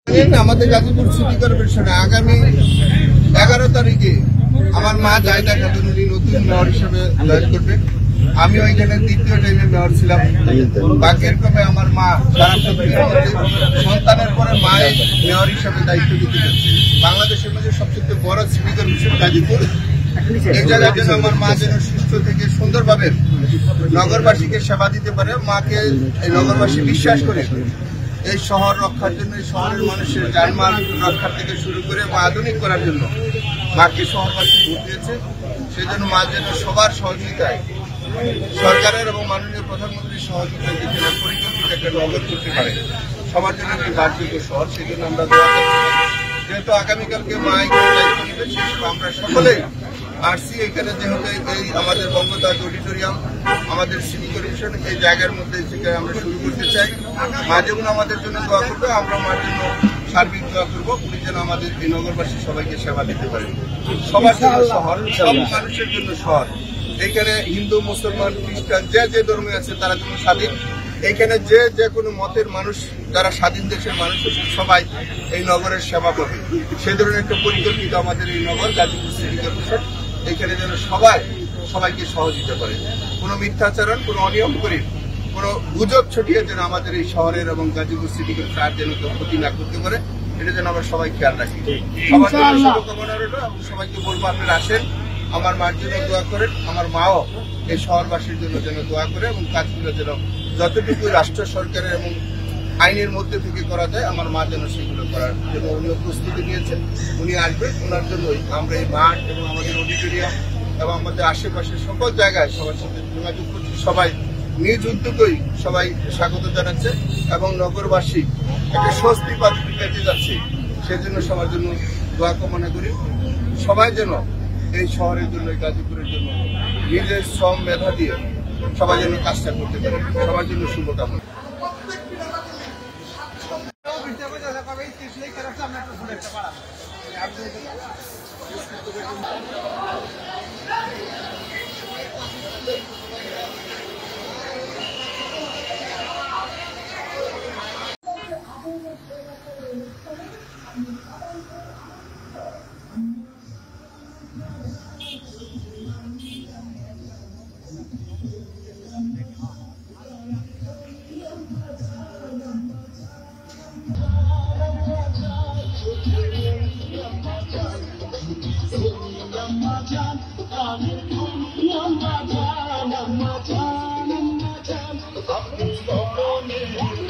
আমাদের গাজীপুর সিটি কর্পোরেশনে আগামী 11 তারিখে আমার মা জায়দা খাতুন নতুন মেয়র হিসেবে জয়েন করবে। আমি ওইখানে দ্বিতীয় টাইমে মেয়র ছিলাম। বাকের ক্রমে আমার মা সন্তানের পরে মায়ের মেয়র হিসেবে দায়িত্ব দিতে যাচ্ছে। বাংলাদেশের মধ্যে সবচেয়ে বড় সিটি কর্পোরেশন গাজীপুর। এই জায়গার জন্য আমার মা যেন সুস্থ থেকে সুন্দরভাবে নগরবাসীকে সেবা দিতে পারে। মাকে এই নগরবাসী বিশ্বাস করে এই শহর রক্ষার জন্য, এই শহরের মানুষের জানমাল রক্ষার থেকে শুরু করে মা আধুনিক করার জন্য মাকে শহরবাসী ভোট দিয়েছে। সেই জন্য মা যেন সবার সহযোগিতায়, সরকারের এবং মাননীয় প্রধানমন্ত্রীর সহযোগিতায় যেন পরিকল্পিত একটা নগর করতে পারে, সবার জন্য একটি বাসযোগ্য শহর। সেই জন্য আমরা দোয়া করছি। যেহেতু আগামীকালকে মা এখানে দায়িত্ব নেবে, সেই হিসেবে আমরা সকলেই আসছি এখানে। যেহেতু এই আমাদের বঙ্গতাজ অডিটোরিয়াম, আমাদের সিটি কর্পোরেশন, এই জায়গার মধ্যে থেকে আমরা শুরু করতে চাই। মা যেমন আমাদের জন্য দোয়া করবে, আমরা মার জন্য সার্বিক দোয়া করবো। উনি যেন আমাদের এই নগরবাসী সবাইকে সেবা দিতে পারে। সবার জন্য শহর, সব মানুষের জন্য শহর। এখানে হিন্দু, মুসলমান, খ্রিস্টান যে ধর্মে আছে তারা যেন স্বাধীন। এখানে যে কোনো মতের মানুষ, যারা স্বাধীন দেশের মানুষ, সবাই এই নগরের সেবা পাবে। সে ধরনের একটা পরিকল্পিত আমাদের এই নগর গাজীপুর সিটি কর্পোরেশন। এখানে যেন সবাইকে সহযোগিতা করে, কোনো মিথ্যাচরণ, কোনো অনিয়ম করে, কোনো গুজব ছড়িয়ে যেন আমাদের এই শহরের এবং গাজীপুর সিটি কর্পোরেশন যেন কেউ ক্ষতি না করতে পারে, এটা যেন আমরা সবাই খেয়াল রাখি। সবার জন্য শুভকামনা রইল এবং সবাইকে বলবো আপনারা আসেন, আমার মার জন্য দোয়া করেন। আমার মাও এই শহরবাসীর জন্য যেন দোয়া করে এবং কাজগুলো যেন যতটুকু রাষ্ট্র সরকারের এবং আইনের মধ্যে থেকে করা যায়, আমার মা যেন সেগুলো করার জন্য উনিও প্রস্তুতি নিয়েছেন। উনি আসবেন, ওনার জন্যই আমরা এই মাঠ এবং আমাদের অডিটোরিয়াম এবং আমাদের আশেপাশের সকল জায়গায় সবার সাথে যোগাযোগ করছি। সবাই নিজ উদ্যোগেই সবাই স্বাগত জানাচ্ছে এবং নগরবাসী একটা স্বস্তি পেতে যাচ্ছে। সেজন্য সবার জন্য দোয়া কামনা করি। সবাই যেন এই শহরের জন্য, এই গাজীপুরের জন্য নিজের শ্রম মেধা দিয়ে সবাই যেন কাজটা করতে পারে। সবার জন্য শুভকামনা। Yamma Jan,